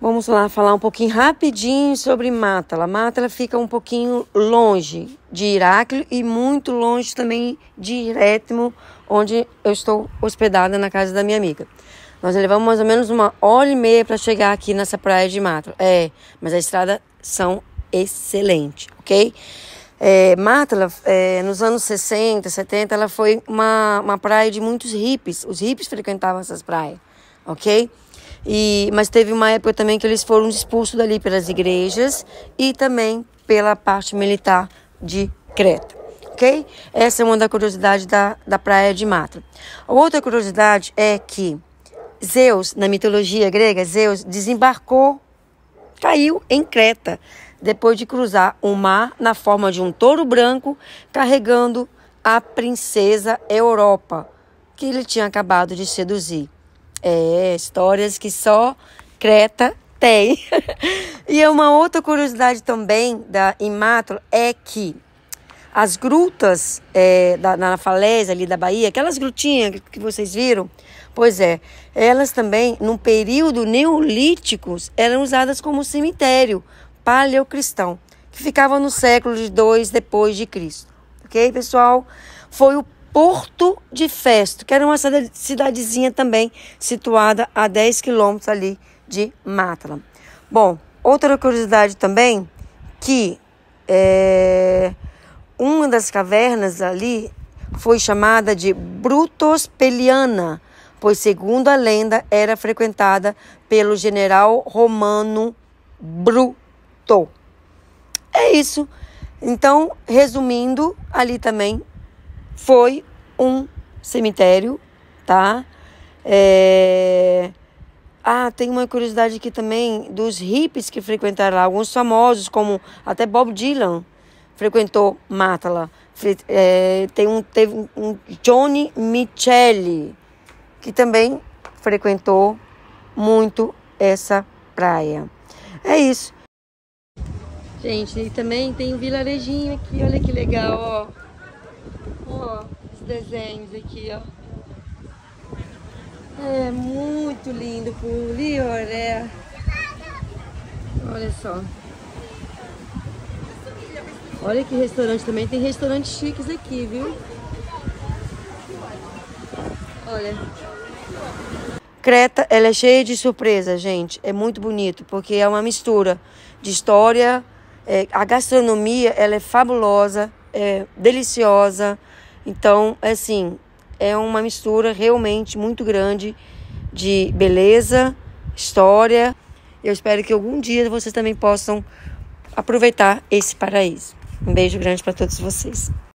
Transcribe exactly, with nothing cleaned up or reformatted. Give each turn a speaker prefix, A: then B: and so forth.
A: Vamos lá falar um pouquinho rapidinho sobre Mátala. Mátala fica um pouquinho longe de Iráclio e muito longe também de Irétimo, onde eu estou hospedada na casa da minha amiga. Nós levamos mais ou menos uma hora e meia para chegar aqui nessa praia de Mátala. É, mas as estradas são excelentes, ok? É, Mátala, é, nos anos sessenta, setenta, ela foi uma, uma praia de muitos hippies. Os hippies frequentavam essas praias, ok? E, mas teve uma época também que eles foram expulsos dali pelas igrejas e também pela parte militar de Creta, ok? Essa é uma das curiosidades da, da praia de Mátala. A outra curiosidade é que Zeus, na mitologia grega, Zeus desembarcou, caiu em Creta, depois de cruzar o mar na forma de um touro branco, carregando a princesa Europa, que ele tinha acabado de seduzir. É, histórias que só Creta tem. E uma outra curiosidade também da, em Mátala é que as grutas é, da, na falésia ali da Bahia, aquelas grutinhas que, que vocês viram, pois é, elas também, num período neolítico, eram usadas como cemitério paleocristão, que ficava no século dois depois de Cristo. Ok, pessoal? Foi o Porto de Festo, que era uma cidadezinha também situada a dez quilômetros ali de Mátala. Bom, outra curiosidade também, que é, uma das cavernas ali foi chamada de Brutospeliana, pois, segundo a lenda, era frequentada pelo general romano Bruto. É isso. Então, resumindo, ali também foi um cemitério, tá? É... Ah, tem uma curiosidade aqui também dos hippies que frequentaram lá. Alguns famosos, como até Bob Dylan, frequentou Mátala. É, tem um, teve um Johnny Michele, que também frequentou muito essa praia. É isso. Gente, e também tem um vilarejinho aqui, olha que legal, ó. Ó, os desenhos aqui, ó. É muito lindo por Lioré. Olha só. Olha que restaurante também. Tem restaurantes chiques aqui, viu? Olha. Creta, ela é cheia de surpresa, gente. É muito bonito, porque é uma mistura de história. É, a gastronomia, ela é fabulosa, é deliciosa. Então, assim, é uma mistura realmente muito grande de beleza, história. Eu espero que algum dia vocês também possam aproveitar esse paraíso. Um beijo grande para todos vocês.